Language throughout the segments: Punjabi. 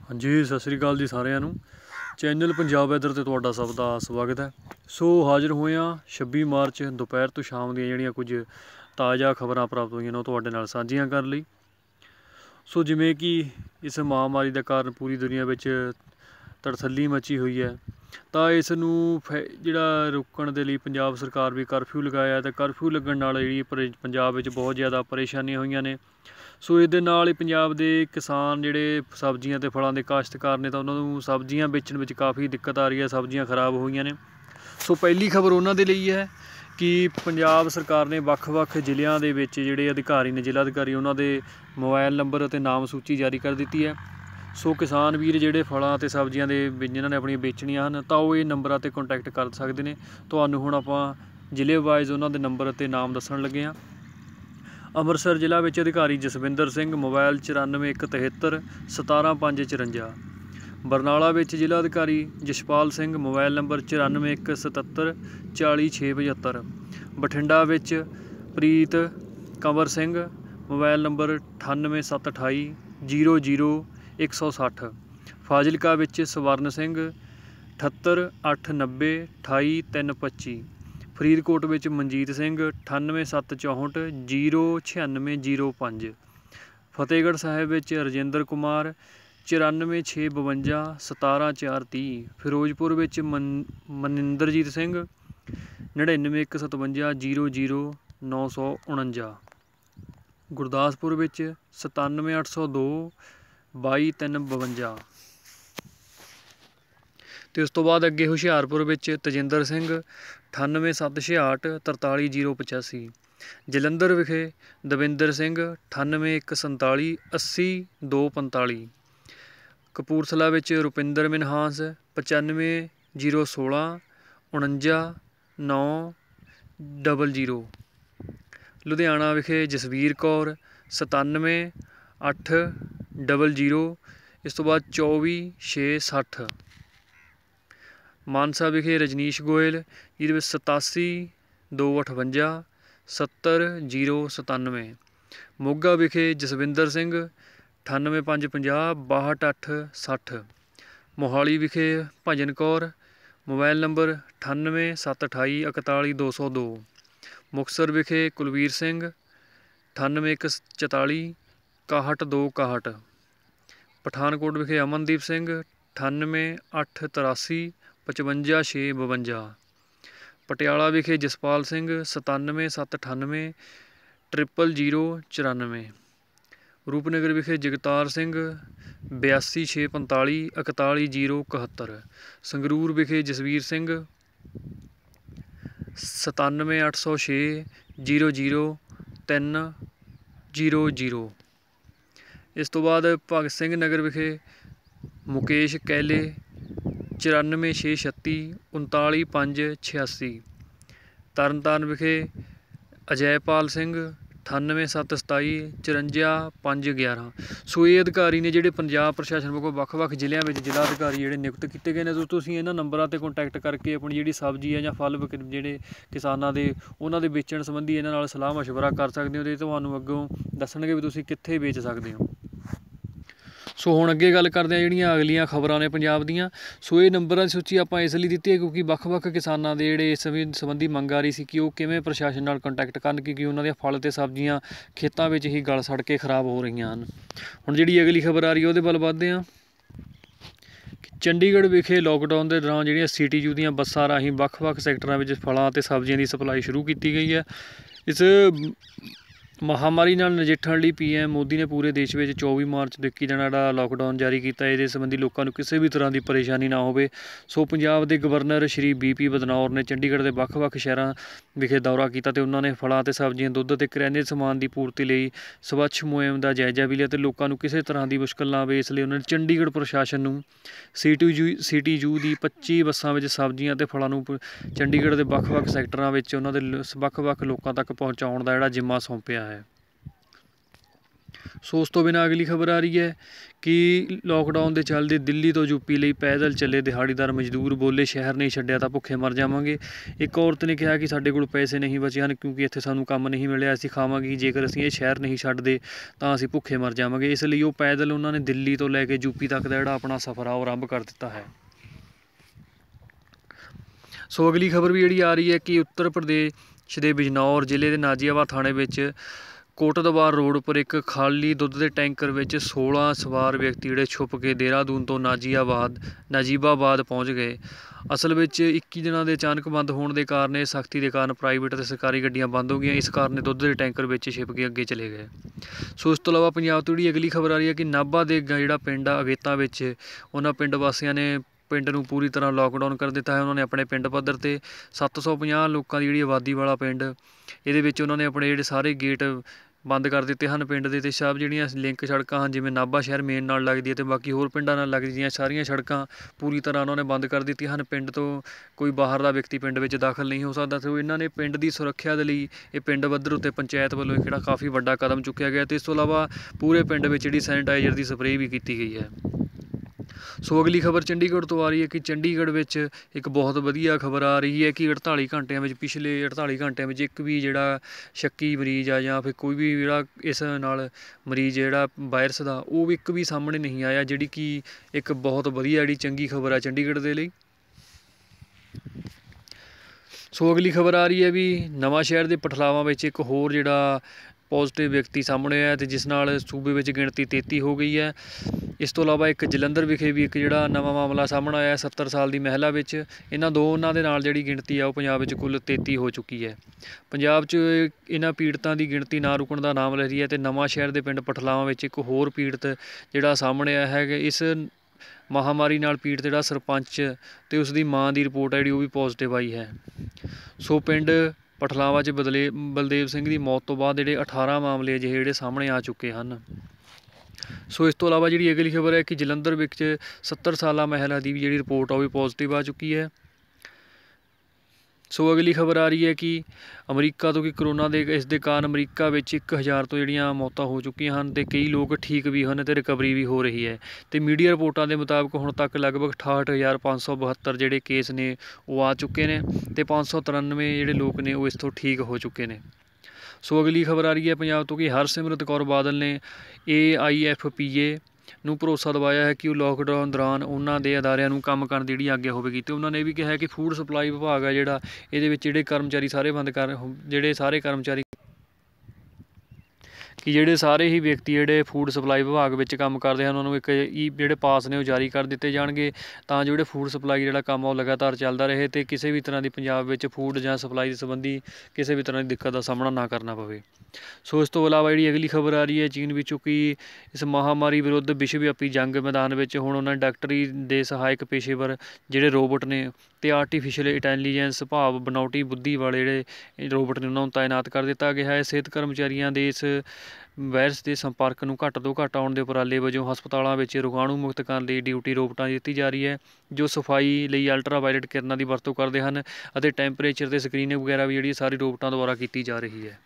हाँ जी, सत श्री अकाल जी सारिਆਂ ਨੂੰ। चैनल पंजाब वैदर ते तुहाडा सब दा स्वागत है। सो हाजिर होए हाँ 26 मार्च दोपहर तो शाम ਦੀਆਂ ਜਿਹੜੀਆਂ ਕੁਝ ਤਾਜ਼ਾ ਖਬਰਾਂ ਪ੍ਰਾਪਤ ਹੋਈਆਂ ਨੇ ਉਹ ਤੁਹਾਡੇ ਨਾਲ ਸਾਂਝੀਆਂ ਕਰਨ ਲਈ। ਸੋ ਜਿਵੇਂ ਕਿ ਇਸ ਮਹਾਮਾਰੀ ਦਾ ਕਾਰਨ ਪੂਰੀ ਦੁਨੀਆ ਵਿੱਚ ਤੜਥੱਲੀ ਮਚੀ ਹੋਈ ਹੈ, ਤਾਂ ਇਸ ਨੂੰ ਜਿਹੜਾ ਰੋਕਣ ਦੇ ਲਈ ਪੰਜਾਬ ਸਰਕਾਰ ਵੀ ਕਰਫਿਊ ਲਗਾਇਆ, ਤੇ ਕਰਫਿਊ ਲੱਗਣ ਨਾਲ ਜਿਹੜੀ ਪੰਜਾਬ ਵਿੱਚ ਬਹੁਤ ਜ਼ਿਆਦਾ ਪਰੇਸ਼ਾਨੀਆਂ ਹੋਈਆਂ ਨੇ। ਸੋ ਇਹਦੇ ਨਾਲ ਹੀ ਪੰਜਾਬ ਦੇ ਕਿਸਾਨ ਜਿਹੜੇ ਸਬਜ਼ੀਆਂ ਅਤੇ ਫਲਾਂ ਦੇ ਕਾਸ਼ਤਕਾਰ ਨੇ, ਤਾਂ ਉਹਨਾਂ ਨੂੰ ਸਬਜ਼ੀਆਂ ਵੇਚਣ ਵਿੱਚ ਕਾਫੀ ਦਿੱਕਤ ਆ ਰਹੀ ਹੈ, ਸਬਜ਼ੀਆਂ ਖਰਾਬ ਹੋਈਆਂ ਨੇ। ਸੋ ਪਹਿਲੀ ਖਬਰ ਉਹਨਾਂ ਦੇ ਲਈ ਹੈ ਕਿ ਪੰਜਾਬ ਸਰਕਾਰ ਨੇ ਵੱਖ-ਵੱਖ ਜ਼ਿਲ੍ਹਿਆਂ ਦੇ ਵਿੱਚ ਜਿਹੜੇ ਅਧਿਕਾਰੀ ਨੇ, ਜ਼ਿਲ੍ਹਾ ਅਧਿਕਾਰੀ, ਉਹਨਾਂ ਦੇ ਮੋਬਾਈਲ ਨੰਬਰ ਅਤੇ ਨਾਮ ਸੂਚੀ ਜਾਰੀ ਕਰ ਦਿੱਤੀ ਹੈ। ਸੋ ਕਿਸਾਨ ਵੀਰ ਜਿਹੜੇ ਫਲਾਂ ਅਤੇ ਸਬਜ਼ੀਆਂ ਦੇ ਜਿਨ੍ਹਾਂ ਨੇ ਆਪਣੀਆਂ ਵੇਚਣੀਆਂ ਹਨ, ਤਾਂ ਉਹ ਇਹ ਨੰਬਰਾਂ 'ਤੇ ਕੰਟੈਕਟ ਕਰ ਸਕਦੇ ਨੇ। ਤੁਹਾਨੂੰ ਹੁਣ ਆਪਾਂ ਜ਼ਿਲ੍ਹੇ ਵਾਈਜ਼ ਉਹਨਾਂ ਦੇ ਨੰਬਰ ਅਤੇ ਨਾਮ ਦੱਸਣ ਲੱਗੇ ਹਾਂ। ਅੰਮ੍ਰਿਤਸਰ ਜ਼ਿਲ੍ਹਾ ਵਿੱਚ ਅਧਿਕਾਰੀ ਜਸਵਿੰਦਰ ਸਿੰਘ, ਮੋਬਾਈਲ 9417 17554। ਬਰਨਾਲਾ ਵਿੱਚ ਜ਼ਿਲ੍ਹਾ ਅਧਿਕਾਰੀ ਜਸ਼ਪਾਲ ਸਿੰਘ, ਮੋਬਾਈਲ ਨੰਬਰ 9417 40675। ਬਠਿੰਡਾ ਵਿੱਚ ਪ੍ਰੀਤ ਕੰਵਰ ਸਿੰਘ, ਮੋਬਾਈਲ ਨੰਬਰ 98728 00160। ਫਾਜ਼ਿਲਕਾ ਵਿੱਚ ਸਵਰਨ ਸਿੰਘ 78890 28325। ਫਰੀਦਕੋਟ ਵਿੱਚ ਮਨਜੀਤ ਸਿੰਘ 98764 09605। ਫਤਿਹਗੜ੍ਹ ਸਾਹਿਬ ਵਿੱਚ ਰਜਿੰਦਰ ਕੁਮਾਰ 94652 17430। ਫਿਰੋਜ਼ਪੁਰ ਵਿੱਚ ਮਨਿੰਦਰਜੀਤ ਸਿੰਘ 99157 00949। ਗੁਰਦਾਸਪੁਰ ਵਿੱਚ 97802 22352। ਅਤੇ ਉਸ ਤੋਂ ਬਾਅਦ ਅੱਗੇ ਹੁਸ਼ਿਆਰਪੁਰ ਵਿੱਚ ਤਜਿੰਦਰ ਸਿੰਘ 98766 43085। ਜਲੰਧਰ ਵਿਖੇ ਦਵਿੰਦਰ ਸਿੰਘ 98147 80 245। ਕਪੂਰਥਲਾ ਵਿੱਚ ਰੁਪਿੰਦਰ ਮਿਨਹਾਸ 95016 49 900। ਲੁਧਿਆਣਾ ਵਿਖੇ ਜਸਵੀਰ ਕੌਰ 97 800। ਇਸ ਤੋਂ ਬਾਅਦ 24 660। ਮਾਨਸਾ ਵਿਖੇ ਰਜਨੀਸ਼ ਗੋਇਲ ਜਿਹਦੇ ਵਿੱਚ 87 258 70 097। ਮੋਗਾ ਵਿਖੇ ਜਸਵਿੰਦਰ ਸਿੰਘ 98550 62 860। ਮੋਹਾਲੀ ਵਿਖੇ ਭਜਨ ਕੌਰ, ਮੋਬਾਈਲ ਨੰਬਰ 98728 41 202। ਮੁਕਤਸਰ ਵਿਖੇ ਕੁਲਵੀਰ ਸਿੰਘ 98144 61 261। ਪਠਾਨਕੋਟ ਵਿਖੇ ਅਮਨਦੀਪ ਸਿੰਘ 98 883 55 652। ਪਟਿਆਲਾ ਵਿਖੇ ਜਸਪਾਲ ਸਿੰਘ 97 798 000 94। ਰੂਪਨਗਰ ਵਿਖੇ ਜਗਤਾਰ ਸਿੰਘ 82 645 41 071। ਸੰਗਰੂਰ ਵਿਖੇ ਜਸਵੀਰ ਸਿੰਘ 97 806 00 300। ਇਸ ਤੋਂ ਬਾਅਦ ਭਗਤ ਸਿੰਘ ਨਗਰ ਵਿਖੇ ਮੁਕੇਸ਼ ਕੈਲੇ 94 636 39 586। ਤਰਨਤਾਰਨ ਵਿਖੇ ਅਜੈਪਾਲ ਸਿੰਘ 98 727 54 511। ਸੋ ਇਹ ਅਧਿਕਾਰੀ ਨੇ ਜਿਹੜੇ ਪੰਜਾਬ ਪ੍ਰਸ਼ਾਸਨ ਵੱਲੋਂ ਵੱਖ-ਵੱਖ ਜ਼ਿਲ੍ਹਿਆਂ ਵਿੱਚ ਜ਼ਿਲ੍ਹਾ ਅਧਿਕਾਰੀ ਜਿਹੜੇ ਨਿਯੁਕਤ ਕੀਤੇ ਗਏ ਨੇ। ਤੁਸੀਂ ਇਹਨਾਂ ਨੰਬਰਾਂ 'ਤੇ ਕੰਟੈਕਟ ਕਰਕੇ ਆਪਣੀ ਜਿਹੜੀ ਸਬਜ਼ੀ ਹੈ ਜਾਂ ਫਲ ਜਿਹੜੇ ਕਿਸਾਨਾਂ ਦੇ ਉਹਨਾਂ ਦੇ ਵੇਚਣ ਸੰਬੰਧੀ ਇਹਨਾਂ ਨਾਲ ਸਲਾਹ ਮਸ਼ਵਰਾ ਕਰ ਸਕਦੇ ਹੋ, ਅਤੇ ਤੁਹਾਨੂੰ ਅੱਗੋਂ ਦੱਸਣਗੇ ਵੀ ਤੁਸੀਂ ਕਿੱਥੇ ਵੇਚ ਸਕਦੇ ਹੋ। ਸੋ ਹੁਣ ਅੱਗੇ ਗੱਲ ਕਰਦੇ ਹਾਂ ਜਿਹੜੀਆਂ ਅਗਲੀਆਂ ਖਬਰਾਂ ਨੇ ਪੰਜਾਬ ਦੀਆਂ। ਸੋ ਇਹ ਨੰਬਰਾਂ ਦੀ ਸੂਚੀ ਆਪਾਂ ਇਸ ਲਈ ਦਿੱਤੀ ਹੈ ਕਿਉਂਕਿ ਵੱਖ-ਵੱਖ ਕਿਸਾਨਾਂ ਦੇ ਜਿਹੜੇ ਇਸ ਸੰਬੰਧੀ ਮੰਗ ਆ ਰਹੀ ਸੀ ਕਿ ਉਹ ਕਿਵੇਂ ਪ੍ਰਸ਼ਾਸਨ ਨਾਲ ਕੰਟੈਕਟ ਕਰਨ, ਕਿਉਂਕਿ ਉਹਨਾਂ ਦੀਆਂ ਫਲ ਅਤੇ ਸਬਜ਼ੀਆਂ ਖੇਤਾਂ ਵਿੱਚ ਹੀ ਗਲ ਸੜ ਕੇ ਖਰਾਬ ਹੋ ਰਹੀਆਂ ਹਨ। ਹੁਣ ਜਿਹੜੀ ਅਗਲੀ ਖਬਰ ਆ ਰਹੀ ਹੈ ਉਹਦੇ ਵੱਲ ਵੱਧਦੇ ਹਾਂ। ਚੰਡੀਗੜ੍ਹ ਵਿਖੇ ਲੋਕਡਾਊਨ ਦੇ ਦੌਰਾਨ ਜਿਹੜੀਆਂ CTU ਦੀਆਂ ਬੱਸਾਂ ਰਾਹੀਂ ਵੱਖ-ਵੱਖ ਸੈਕਟਰਾਂ ਵਿੱਚ ਫਲਾਂ ਅਤੇ ਸਬਜ਼ੀਆਂ ਦੀ ਸਪਲਾਈ ਸ਼ੁਰੂ ਕੀਤੀ ਗਈ ਹੈ। ਇਸ ਮਹਾਮਾਰੀ ਨਾਲ ਨਜਿੱਠਣ ਲਈ PM ਮੋਦੀ ਨੇ ਪੂਰੇ ਦੇਸ਼ ਵਿੱਚ 24 ਮਾਰਚ ਤੋਂ 21 ਦਿਨਾਂ ਦਾ ਲੋਕਡਾਊਨ ਜਾਰੀ ਕੀਤਾ। ਇਹਦੇ ਸੰਬੰਧੀ ਲੋਕਾਂ ਨੂੰ ਕਿਸੇ ਵੀ ਤਰ੍ਹਾਂ ਦੀ ਪਰੇਸ਼ਾਨੀ ਨਾ ਹੋਵੇ। ਸੋ ਪੰਜਾਬ ਦੇ ਗਵਰਨਰ ਸ਼੍ਰੀ BP ਬਦਨੌਰ ਨੇ ਚੰਡੀਗੜ੍ਹ ਦੇ ਵੱਖ-ਵੱਖ ਸ਼ਹਿਰਾਂ ਵਿਖੇ ਦੌਰਾ ਕੀਤਾ, ਅਤੇ ਉਹਨਾਂ ਨੇ ਫਲਾਂ ਅਤੇ ਸਬਜ਼ੀਆਂ, ਦੁੱਧ ਅਤੇ ਕਰਿਆਨੇ ਸਮਾਨ ਦੀ ਪੂਰਤੀ ਲਈ ਸਵੱਛ ਮੁਹਿੰਮ ਦਾ ਜਾਇਜ਼ਾ ਵੀ ਲਿਆ, ਅਤੇ ਲੋਕਾਂ ਨੂੰ ਕਿਸੇ ਤਰ੍ਹਾਂ ਦੀ ਮੁਸ਼ਕਿਲ ਨਾ ਆਵੇ ਇਸ ਲਈ ਉਹਨਾਂ ਨੇ ਚੰਡੀਗੜ੍ਹ ਪ੍ਰਸ਼ਾਸਨ ਨੂੰ CTU ਦੀ 25 ਬੱਸਾਂ ਵਿੱਚ ਸਬਜ਼ੀਆਂ ਅਤੇ ਫਲਾਂ ਨੂੰ ਚੰਡੀਗੜ੍ਹ ਦੇ ਵੱਖ-ਵੱਖ ਸੈਕਟਰਾਂ ਵਿੱਚ ਉਹਨਾਂ ਦੇ ਵੱਖ-ਵੱਖ ਲੋਕਾਂ ਤੱਕ ਪਹੁੰਚਾਉਣ ਦਾ ਜਿਹੜਾ ਜ਼ਿੰਮਾ ਸੌਂਪਿਆ ਹੈ। ਸੋ ਉਸ ਤੋਂ ਬਿਨਾਂ ਅਗਲੀ ਖਬਰ ਆ ਰਹੀ ਹੈ ਕਿ ਲੋਕਡਾਊਨ ਦੇ ਚੱਲਦੇ ਦਿੱਲੀ ਤੋਂ ਯੂਪੀ ਲਈ ਪੈਦਲ ਚੱਲੇ ਦਿਹਾੜੀਦਾਰ ਮਜ਼ਦੂਰ ਬੋਲੇ ਸ਼ਹਿਰ ਨਹੀਂ ਛੱਡਿਆ ਤਾਂ ਭੁੱਖੇ ਮਰ ਜਾਵਾਂਗੇ। ਇੱਕ ਔਰਤ ਨੇ ਕਿਹਾ ਕਿ ਸਾਡੇ ਕੋਲ ਪੈਸੇ ਨਹੀਂ ਬਚੇ ਹਨ ਕਿਉਂਕਿ ਇੱਥੇ ਸਾਨੂੰ ਕੰਮ ਨਹੀਂ ਮਿਲਿਆ, ਅਸੀਂ ਖਾਵਾਂਗੇ ਜੇਕਰ ਅਸੀਂ ਇਹ ਸ਼ਹਿਰ ਨਹੀਂ ਛੱਡਦੇ ਤਾਂ ਅਸੀਂ ਭੁੱਖੇ ਮਰ ਜਾਵਾਂਗੇ। ਇਸ ਲਈ ਉਹ ਪੈਦਲ ਉਹਨਾਂ ਨੇ ਦਿੱਲੀ ਤੋਂ ਲੈ ਕੇ ਯੂਪੀ ਤੱਕ ਦਾ ਜਿਹੜਾ ਆਪਣਾ ਸਫ਼ਰ ਆ ਉਹ ਆਰੰਭ ਕਰ ਦਿੱਤਾ ਹੈ। ਸੋ ਅਗਲੀ ਖਬਰ ਵੀ ਜਿਹੜੀ ਆ ਰਹੀ ਹੈ ਕਿ ਉੱਤਰ ਪ੍ਰਦੇਸ਼ ਦੇ ਬਿਜਨੌਰ ਜ਼ਿਲ੍ਹੇ ਦੇ ਨਾਜ਼ੀਆਬਾਦ ਥਾਣੇ ਵਿੱਚ ਕੋਟਦਵਾਰ ਰੋਡ ਉੱਪਰ ਇੱਕ ਖਾਲੀ ਦੁੱਧ ਦੇ ਟੈਂਕਰ ਵਿੱਚ 16 ਸਵਾਰ ਵਿਅਕਤੀ ਜਿਹੜੇ ਛੁਪ ਕੇ ਦੇਹਰਾਦੂਨ ਤੋਂ ਨਾਜੀਬਾਬਾਦ ਪਹੁੰਚ ਗਏ। ਅਸਲ ਵਿੱਚ 21 ਦਿਨਾਂ ਦੇ ਅਚਾਨਕ ਬੰਦ ਹੋਣ ਦੇ ਕਾਰਨ ਇਹ ਸਖਤੀ ਦੇ ਕਾਰਨ ਪ੍ਰਾਈਵੇਟ ਅਤੇ ਸਰਕਾਰੀ ਗੱਡੀਆਂ ਬੰਦ ਹੋ ਗਈਆਂ। ਇਸ ਕਾਰਨ ਦੁੱਧ ਦੇ ਟੈਂਕਰ ਵਿੱਚ ਛਿਪ ਕੇ ਅੱਗੇ ਚਲੇ ਗਏ। ਸੋ ਇਸ ਤੋਂ ਇਲਾਵਾ ਪੰਜਾਬ ਤੋਂ ਜਿਹੜੀ ਅਗਲੀ ਖਬਰ ਆ ਰਹੀ ਹੈ ਕਿ ਨਾਭਾ ਦੇ ਜਿਹੜਾ ਪਿੰਡ ਆ ਅਗੇਤਾ ਵਿੱਚ ਉਹਨਾਂ ਪਿੰਡ ਵਾਸੀਆਂ ਨੇ ਪਿੰਡ ਨੂੰ ਪੂਰੀ ਤਰ੍ਹਾਂ ਲੋਕਡਾਊਨ ਕਰ ਦਿੱਤਾ ਹੈ। ਉਹਨਾਂ ਨੇ ਆਪਣੇ ਪਿੰਡ ਪੱਧਰ 'ਤੇ 750 ਲੋਕਾਂ ਦੀ ਜਿਹੜੀ ਆਬਾਦੀ ਵਾਲਾ ਪਿੰਡ, ਇਹਦੇ ਵਿੱਚ ਉਹਨਾਂ ਨੇ ਆਪਣੇ ਜਿਹੜੇ ਸਾਰੇ ਗੇਟ ਬੰਦ ਕਰ ਦਿੱਤੇ ਹਨ ਪਿੰਡ ਦੇ, ਅਤੇ ਸਭ ਜਿਹੜੀਆਂ ਲਿੰਕ ਸੜਕਾਂ ਹਨ ਜਿਵੇਂ ਨਾਭਾ ਸ਼ਹਿਰ ਮੇਨ ਨਾਲ ਲੱਗਦੀ ਹੈ ਅਤੇ ਬਾਕੀ ਹੋਰ ਪਿੰਡਾਂ ਨਾਲ ਲੱਗਦੀਆਂ ਸਾਰੀਆਂ ਸੜਕਾਂ ਪੂਰੀ ਤਰ੍ਹਾਂ ਉਹਨਾਂ ਨੇ ਬੰਦ ਕਰ ਦਿੱਤੀਆਂ ਹਨ। ਪਿੰਡ ਤੋਂ ਕੋਈ ਬਾਹਰ ਦਾ ਵਿਅਕਤੀ ਪਿੰਡ ਵਿੱਚ ਦਾਖਲ ਨਹੀਂ ਹੋ ਸਕਦਾ। ਸੋ ਇਹਨਾਂ ਨੇ ਪਿੰਡ ਦੀ ਸੁਰੱਖਿਆ ਦੇ ਲਈ ਇਹ ਪਿੰਡ ਪੱਧਰ ਉੱਤੇ ਪੰਚਾਇਤ ਵੱਲੋਂ ਇਹ ਕਿਹੜਾ ਕਾਫੀ ਵੱਡਾ ਕਦਮ ਚੁੱਕਿਆ ਗਿਆ ਅਤੇ ਇਸ ਤੋਂ ਇਲਾਵਾ ਪੂਰੇ ਪਿੰਡ ਵਿੱਚ ਜਿਹੜੀ ਸੈਨੀਟਾਈਜ਼ਰ ਦੀ ਸਪਰੇਅ ਵੀ ਕੀਤੀ ਗਈ ਹੈ। ਸੋ ਅਗਲੀ ਖਬਰ ਚੰਡੀਗੜ੍ਹ ਤੋਂ ਆ ਰਹੀ ਹੈ ਕਿ ਚੰਡੀਗੜ੍ਹ ਵਿੱਚ ਇੱਕ ਬਹੁਤ ਵਧੀਆ ਖਬਰ ਆ ਰਹੀ ਹੈ ਕਿ 48 ਘੰਟਿਆਂ ਵਿੱਚ ਪਿਛਲੇ 48 ਘੰਟਿਆਂ ਵਿੱਚ ਇੱਕ ਵੀ ਜਿਹੜਾ ਸ਼ੱਕੀ ਮਰੀਜ਼ ਆ ਜਾਂ ਫਿਰ ਕੋਈ ਵੀ ਜਿਹੜਾ ਇਸ ਨਾਲ ਮਰੀਜ਼ ਜਿਹੜਾ ਵਾਇਰਸ ਦਾ ਉਹ ਇੱਕ ਵੀ ਸਾਹਮਣੇ ਨਹੀਂ ਆਇਆ, ਜਿਹੜੀ ਕਿ ਇੱਕ ਬਹੁਤ ਵਧੀਆ ਜਿਹੜੀ ਚੰਗੀ ਖਬਰ ਆ ਚੰਡੀਗੜ੍ਹ ਦੇ ਲਈ। ਸੋ ਅਗਲੀ ਖਬਰ ਆ ਰਹੀ ਹੈ ਵੀ ਨਵਾਂ ਸ਼ਹਿਰ ਦੇ ਪਠਲਾਵਾਂ ਵਿੱਚ ਇੱਕ ਹੋਰ ਜਿਹੜਾ ਪੋਜ਼ੀਟਿਵ ਵਿਅਕਤੀ ਸਾਹਮਣੇ ਆਇਆ ਅਤੇ ਜਿਸ ਨਾਲ ਸੂਬੇ ਵਿੱਚ ਗਿਣਤੀ 33 ਹੋ ਗਈ ਹੈ। ਇਸ ਤੋਂ ਇਲਾਵਾ ਇੱਕ ਜਲੰਧਰ ਵਿਖੇ ਵੀ ਇੱਕ ਜਿਹੜਾ ਨਵਾਂ ਮਾਮਲਾ ਸਾਹਮਣੇ ਆਇਆ 70 ਸਾਲ ਦੀ ਮਹਿਲਾ ਵਿੱਚ। ਇਹਨਾਂ ਦੇ ਨਾਲ ਜਿਹੜੀ ਗਿਣਤੀ ਆ ਉਹ ਪੰਜਾਬ ਵਿੱਚ ਕੁੱਲ 33 ਹੋ ਚੁੱਕੀ ਹੈ। ਪੰਜਾਬ 'ਚ ਇਹਨਾਂ ਪੀੜਤਾਂ ਦੀ ਗਿਣਤੀ ਨਾ ਰੁਕਣ ਦਾ ਨਾਮ ਲੈ ਰਹੀ ਹੈ ਅਤੇ ਨਵਾਂ ਸ਼ਹਿਰ ਦੇ ਪਿੰਡ ਪਠਲਾਵਾਂ ਵਿੱਚ ਇੱਕ ਹੋਰ ਪੀੜਤ ਜਿਹੜਾ ਸਾਹਮਣੇ ਆਇਆ ਹੈਗਾ। ਇਸ ਮਹਾਂਮਾਰੀ ਨਾਲ ਪੀੜਤ ਜਿਹੜਾ ਸਰਪੰਚ ਅਤੇ ਉਸ ਦੀ ਮਾਂ ਦੀ ਰਿਪੋਰਟ ਹੈ ਜਿਹੜੀ ਉਹ ਵੀ ਪੋਜ਼ੀਟਿਵ ਆਈ ਹੈ। ਸੋ ਪਿੰਡ ਪਠਲਾਵਾਂ 'ਚ ਬਲਦੇਵ ਸਿੰਘ ਦੀ ਮੌਤ ਤੋਂ ਬਾਅਦ ਜਿਹੜੇ 18 ਮਾਮਲੇ ਅਜਿਹੇ ਜਿਹੜੇ ਸਾਹਮਣੇ ਆ ਚੁੱਕੇ ਹਨ। ਸੋ ਇਸ ਤੋਂ ਇਲਾਵਾ ਜਿਹੜੀ ਅਗਲੀ ਖਬਰ ਹੈ ਕਿ ਜਲੰਧਰ ਵਿੱਚ 70 ਸਾਲਾ ਮਹਿਲਾ ਦੀ ਵੀ ਜਿਹੜੀ ਰਿਪੋਰਟ ਆ ਉਹ ਵੀ ਪੋਜ਼ੀਟਿਵ ਆ ਚੁੱਕੀ ਹੈ। ਸੋ ਅਗਲੀ ਖਬਰ ਆ ਰਹੀ ਹੈ ਕਿ ਅਮਰੀਕਾ ਤੋਂ ਕਿ ਕਰੋਨਾ ਦੇ ਇਸ ਦੇ ਕਾਰਨ ਅਮਰੀਕਾ ਵਿੱਚ 1000 ਤੋਂ ਜਿਹੜੀਆਂ ਮੌਤਾਂ ਹੋ ਚੁੱਕੀਆਂ ਹਨ ਅਤੇ ਕਈ ਲੋਕ ਠੀਕ ਵੀ ਹਨ ਅਤੇ ਰਿਕਵਰੀ ਵੀ ਹੋ ਰਹੀ ਹੈ। ਅਤੇ ਮੀਡੀਆ ਰਿਪੋਰਟਾਂ ਦੇ ਮੁਤਾਬਕ ਹੁਣ ਤੱਕ ਲਗਭਗ 68,572 ਜਿਹੜੇ ਕੇਸ ਨੇ ਉਹ ਆ ਚੁੱਕੇ ਨੇ ਅਤੇ 593 ਜਿਹੜੇ ਲੋਕ ਨੇ ਉਹ ਇਸ ਤੋਂ ਠੀਕ ਹੋ ਚੁੱਕੇ ਨੇ। ਸੋ ਅਗਲੀ ਖਬਰ ਆ ਰਹੀ ਹੈ ਪੰਜਾਬ ਤੋਂ ਕਿ ਹਰਸਿਮਰਤ ਕੌਰ ਬਾਦਲ ਨੇ AIFPA ਨੂੰ ਭਰੋਸਾ ਦਿਵਾਇਆ ਹੈ ਕਿ ਉਹ ਲੋਕਡਾਊਨ ਦੌਰਾਨ ਉਹਨਾਂ ਦੇ ਅਦਾਰਿਆਂ ਨੂੰ ਕੰਮ ਕਰਨ ਦੀ ਜਿਹੜੀ ਆਗਿਆ ਹੋਵੇਗੀ। ਅਤੇ ਉਹਨਾਂ ਨੇ ਇਹ ਵੀ ਕਿਹਾ ਕਿ ਫੂਡ ਸਪਲਾਈ ਵਿਭਾਗ ਆ ਜਿਹੜਾ ਇਹਦੇ ਵਿੱਚ ਜਿਹੜੇ ਕਰਮਚਾਰੀ ਸਾਰੇ ਜਿਹੜੇ ਸਾਰੇ ਹੀ ਵਿਅਕਤੀ ਜਿਹੜੇ ਫੂਡ ਸਪਲਾਈ ਵਿਭਾਗ ਵਿੱਚ ਕੰਮ ਕਰਦੇ ਹਨ ਉਹਨਾਂ ਨੂੰ ਇੱਕ ਜਿਹੜੇ ਪਾਸ ਨੇ ਉਹ ਜਾਰੀ ਕਰ ਦਿੱਤੇ ਜਾਣਗੇ ਤਾਂ ਜੋ ਜਿਹੜੇ ਫੂਡ ਸਪਲਾਈ ਜਿਹੜਾ ਕੰਮ ਆ ਉਹ ਲਗਾਤਾਰ ਚੱਲਦਾ ਰਹੇ ਅਤੇ ਕਿਸੇ ਵੀ ਤਰ੍ਹਾਂ ਦੀ ਪੰਜਾਬ ਵਿੱਚ ਫੂਡ ਜਾਂ ਸਪਲਾਈ ਦੇ ਸੰਬੰਧੀ ਕਿਸੇ ਵੀ ਤਰ੍ਹਾਂ ਦੀ ਦਿੱਕਤ ਦਾ ਸਾਹਮਣਾ ਨਾ ਕਰਨਾ ਪਵੇ। ਸੋ ਇਸ ਤੋਂ ਇਲਾਵਾ ਜਿਹੜੀ ਅਗਲੀ ਖਬਰ ਆ ਰਹੀ ਹੈ ਚੀਨ ਵਿੱਚੋਂ ਕਿ ਇਸ ਮਹਾਂਮਾਰੀ ਵਿਰੁੱਧ ਵਿਸ਼ਵ ਵਿਆਪੀ ਜੰਗ ਮੈਦਾਨ ਵਿੱਚ ਹੁਣ ਉਹਨਾਂ ਡਾਕਟਰੀ ਦੇ ਸਹਾਇਕ ਪੇਸ਼ੇਵਰ ਜਿਹੜੇ ਰੋਬੋਟ ਨੇ ਅਤੇ ਆਰਟੀਫਿਸ਼ੀਅਲ ਇੰਟੈਲੀਜੈਂਸ ਭਾਵ ਬਨਾਵਟੀ ਬੁੱਧੀ ਵਾਲੇ ਜਿਹੜੇ ਰੋਬੋਟ ਨੇ ਉਹਨਾਂ ਨੂੰ ਤਾਇਨਾਤ ਕਰ ਦਿੱਤਾ ਗਿਆ ਹੈ। ਸਿਹਤ ਕਰਮਚਾਰੀਆਂ ਦੇ ਇਸ ਵਾਇਰਸ ਦੇ ਸੰਪਰਕ ਨੂੰ ਘੱਟ ਤੋਂ ਘੱਟ ਆਉਣ ਦੇ ਉਪਰਾਲੇ ਵਜੋਂ ਹਸਪਤਾਲਾਂ ਵਿੱਚ ਰੋਗਾਣੂ ਮੁਕਤ ਕਰਨ ਲਈ ਡਿਊਟੀ ਰੋਬੋਟਾਂ ਦੀ ਦਿੱਤੀ ਜਾ ਰਹੀ ਹੈ ਜੋ ਸਫਾਈ ਲਈ ਅਲਟਰਾਵਾਇਲਟ ਕਿਰਨਾਂ ਦੀ ਵਰਤੋਂ ਕਰਦੇ ਹਨ ਅਤੇ ਟੈਂਪਰੇਚਰ ਅਤੇ ਸਕਰੀਨਿੰਗ ਵਗੈਰਾ ਵੀ ਜਿਹੜੀ ਸਾਰੀ ਰੋਬੋਟਾਂ ਦੁਆਰਾ ਕੀਤੀ ਜਾ ਰਹੀ ਹੈ।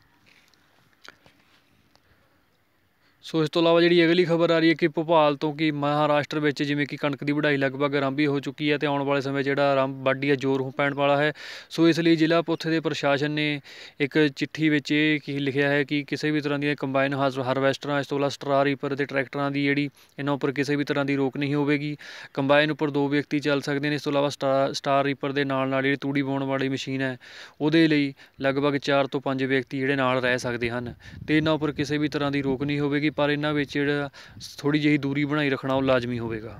ਸੋ ਇਸ ਤੋਂ ਇਲਾਵਾ ਜਿਹੜੀ ਅਗਲੀ ਖਬਰ ਆ ਰਹੀ ਹੈ ਕਿ ਭੋਪਾਲ ਤੋਂ ਕਿ ਮਹਾਰਾਸ਼ਟਰ ਵਿੱਚ ਜਿਵੇਂ ਕਿ ਕਣਕ ਦੀ ਵਢਾਈ ਲਗਭਗ ਆਰੰਭ ਹੋ ਚੁੱਕੀ ਹੈ ਅਤੇ ਆਉਣ ਵਾਲੇ ਸਮੇਂ ਜਿਹੜਾ ਵਾਢੀ ਹੈ ਜ਼ੋਰ ਪੈਣ ਵਾਲਾ ਹੈ। ਸੋ ਇਸ ਲਈ ਜ਼ਿਲ੍ਹਾ ਉੱਥੇ ਦੇ ਪ੍ਰਸ਼ਾਸਨ ਨੇ ਇੱਕ ਚਿੱਠੀ ਵਿੱਚ ਇਹ ਕੀ ਲਿਖਿਆ ਹੈ ਕਿ ਕਿਸੇ ਵੀ ਤਰ੍ਹਾਂ ਦੀਆਂ ਕੰਬਾਈਨ ਹਾਰਵੈਸਟਰਾਂ ਇਸ ਤੋਂ ਇਲਾਵਾ ਸਟਰਾ ਰੀਪਰ ਅਤੇ ਟਰੈਕਟਰਾਂ ਦੀ ਜਿਹੜੀ ਇਹਨਾਂ ਉੱਪਰ ਕਿਸੇ ਵੀ ਤਰ੍ਹਾਂ ਦੀ ਰੋਕ ਨਹੀਂ ਹੋਵੇਗੀ। ਕੰਬਾਈਨ ਉੱਪਰ 2 ਵਿਅਕਤੀ ਚੱਲ ਸਕਦੇ ਨੇ। ਇਸ ਤੋਂ ਇਲਾਵਾ ਸਟਾਰ ਰੀਪਰ ਦੇ ਨਾਲ ਜਿਹੜੀ ਤੂੜੀ ਪਾਉਣ ਵਾਲੀ ਮਸ਼ੀਨ ਹੈ ਉਹਦੇ ਲਈ ਲਗਭਗ 4 ਤੋਂ 5 ਵਿਅਕਤੀ ਜਿਹੜੇ ਨਾਲ ਰਹਿ ਸਕਦੇ ਹਨ ਅਤੇ ਇਹਨਾਂ ਉੱਪਰ ਕਿਸੇ ਵੀ ਤਰ੍ਹਾਂ ਦੀ ਰੋਕ ਨਹੀਂ ਹੋਵੇਗੀ ਪਰ ਇਹਨਾਂ ਵਿੱਚ ਜਿਹੜਾ ਥੋੜ੍ਹੀ ਜਿਹੀ ਦੂਰੀ ਬਣਾਈ ਰੱਖਣਾ ਉਹ ਲਾਜ਼ਮੀ ਹੋਵੇਗਾ।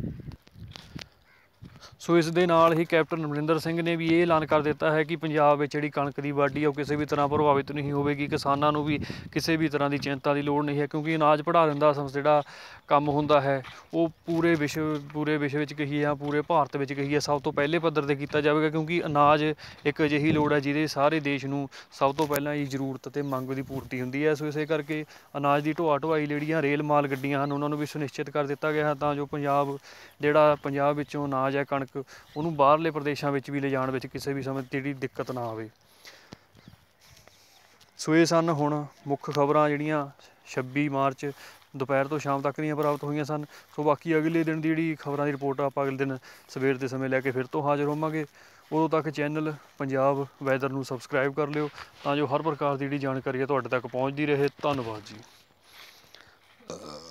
ਸੋ ਇਸ ਦੇ ਨਾਲ ਹੀ ਕੈਪਟਨ ਅਮਰਿੰਦਰ ਸਿੰਘ ਨੇ ਵੀ ਇਹ ਐਲਾਨ ਕਰ ਦਿੱਤਾ ਹੈ ਕਿ ਪੰਜਾਬ ਵਿੱਚ ਜਿਹੜੀ ਕਣਕ ਦੀ ਵਾਢੀ ਆ ਉਹ ਕਿਸੇ ਵੀ ਤਰ੍ਹਾਂ ਪ੍ਰਭਾਵਿਤ ਨਹੀਂ ਹੋਵੇਗੀ। ਕਿਸਾਨਾਂ ਨੂੰ ਵੀ ਕਿਸੇ ਵੀ ਤਰ੍ਹਾਂ ਦੀ ਚਿੰਤਾ ਦੀ ਲੋੜ ਨਹੀਂ ਹੈ ਕਿਉਂਕਿ ਅਨਾਜ ਪੜ੍ਹਾਉਣ ਦਾ ਜਿਹੜਾ ਕੰਮ ਹੁੰਦਾ ਹੈ ਉਹ ਪੂਰੇ ਵਿਸ਼ਵ ਵਿੱਚ ਕਹੀਏ ਜਾਂ ਪੂਰੇ ਭਾਰਤ ਵਿੱਚ ਕਹੀਏ ਸਭ ਤੋਂ ਪਹਿਲੇ ਪੱਧਰ 'ਤੇ ਕੀਤਾ ਜਾਵੇਗਾ ਕਿਉਂਕਿ ਅਨਾਜ ਇੱਕ ਅਜਿਹੀ ਲੋੜ ਹੈ ਜਿਹਦੇ ਸਾਰੇ ਦੇਸ਼ ਨੂੰ ਸਭ ਤੋਂ ਪਹਿਲਾਂ ਹੀ ਜ਼ਰੂਰਤ ਅਤੇ ਮੰਗ ਦੀ ਪੂਰਤੀ ਹੁੰਦੀ ਹੈ। ਸੋ ਇਸੇ ਕਰਕੇ ਅਨਾਜ ਦੀ ਢੋਆਈ ਜਿਹੜੀਆਂ ਰੇਲ ਮਾਲ ਗੱਡੀਆਂ ਹਨ ਉਹਨਾਂ ਨੂੰ ਵੀ ਸੁਨਿਸ਼ਚਿਤ ਕਰ ਦਿੱਤਾ ਗਿਆ ਹੈ ਤਾਂ ਜੋ ਪੰਜਾਬ ਵਿੱਚੋਂ ਅਨਾਜ ਹੈ ਕਣਕ ਉਹਨੂੰ ਬਾਹਰਲੇ ਪ੍ਰਦੇਸ਼ਾਂ ਵਿੱਚ ਵੀ ਲਿਜਾਣ ਵਿੱਚ ਕਿਸੇ ਵੀ ਸਮੇਂ ਜਿਹੜੀ ਦਿੱਕਤ ਨਾ ਆਵੇ। ਸੋ ਇਹ ਸਨ ਹੁਣ ਮੁੱਖ ਖਬਰਾਂ ਜਿਹੜੀਆਂ 26 ਮਾਰਚ ਦੁਪਹਿਰ ਤੋਂ ਸ਼ਾਮ ਤੱਕ ਦੀਆਂ ਪ੍ਰਾਪਤ ਹੋਈਆਂ ਸਨ। ਸੋ ਬਾਕੀ ਅਗਲੇ ਦਿਨ ਦੀ ਜਿਹੜੀ ਖਬਰਾਂ ਦੀ ਰਿਪੋਰਟ ਆਪਾਂ ਅਗਲੇ ਦਿਨ ਸਵੇਰ ਦੇ ਸਮੇਂ ਲੈ ਕੇ ਫਿਰ ਤੋਂ ਹਾਜ਼ਰ ਹੋਵਾਂਗੇ। ਉਦੋਂ ਤੱਕ ਚੈਨਲ ਪੰਜਾਬ ਵੈਦਰ ਨੂੰ ਸਬਸਕ੍ਰਾਈਬ ਕਰ ਲਿਓ ਤਾਂ ਜੋ ਹਰ ਪ੍ਰਕਾਰ ਦੀ ਜਿਹੜੀ ਜਾਣਕਾਰੀ ਹੈ ਤੁਹਾਡੇ ਤੱਕ ਪਹੁੰਚਦੀ ਰਹੇ। ਧੰਨਵਾਦ ਜੀ।